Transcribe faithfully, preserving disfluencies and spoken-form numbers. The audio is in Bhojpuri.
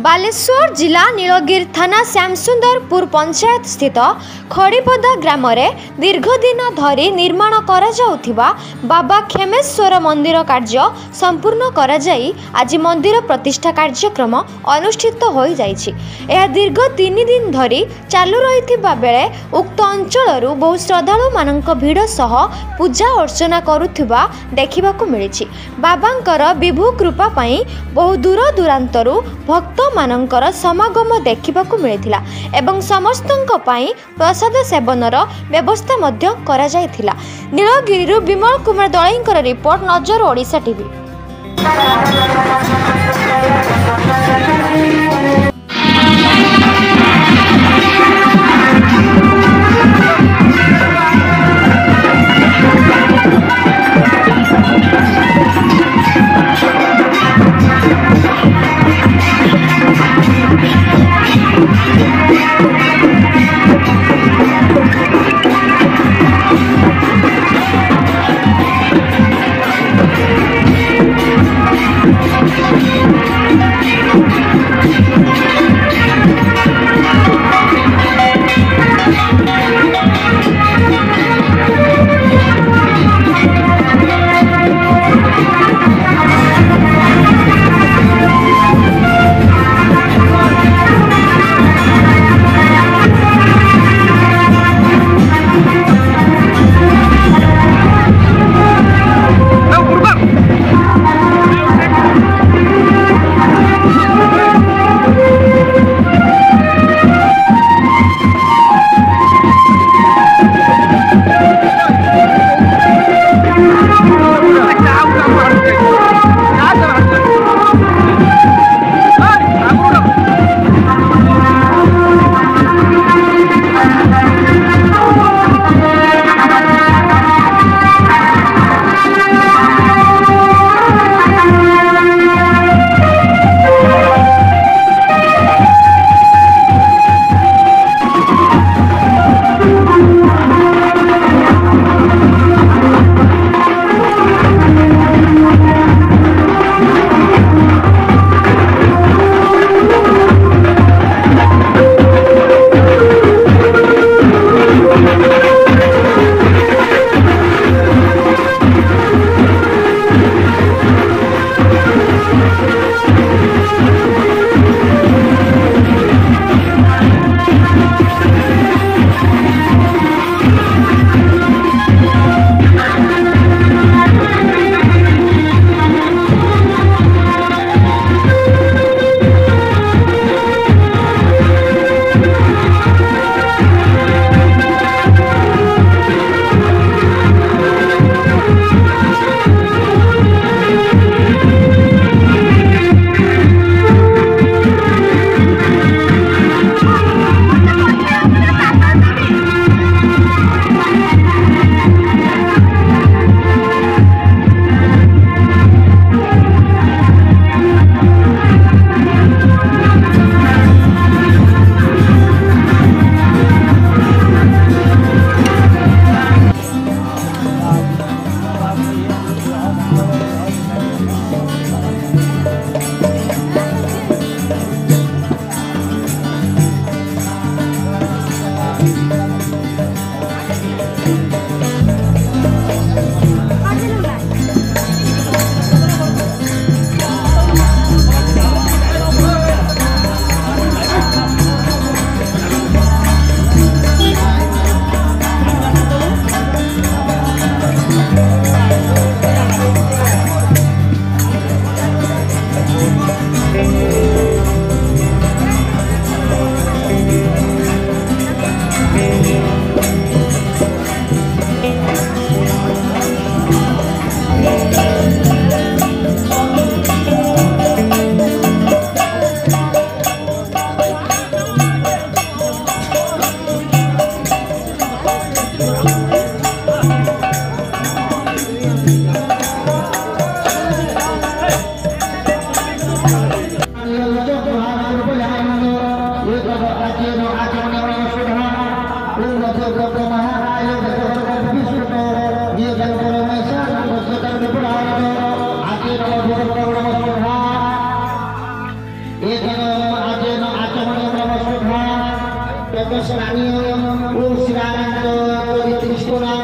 बालेश्वर जिला नीलगिरी थाना श्यामसुंदरपुर पंचायत स्थित खड़ीपदा ग्राम दीर्घदिन धरी निर्माण करा जाउथिबा बाबा खेमेश्वर मंदिर कार्य संपूर्ण करा जाई आज मंदिर प्रतिष्ठा कार्यक्रम अनुष्ठित हो जाइछि। यह दीर्घ तीन दिन धरी चालू रहिथिबा बेले उक्त अंचलरू बहु श्रद्धालु मानक भीड़ सह पूजा अर्चना करुथिबा देखिबाकू मिलिछि। बाबांकर विभु कृपा पई बहु दूर दूरांतरू भक्त मानकर समागम देखिबाकू मिलिथिला एवं समस्तंक पई प्रसाद सेवनर व्यवस्था मध्य करा जायथिला। नीलगिरी विमल कुमार दळईंकर रिपोर्ट नजर ओडिशा टीवी। Thank you. স্থানীয় ও শ্রীরামচন্দ্র ত্রিপুরা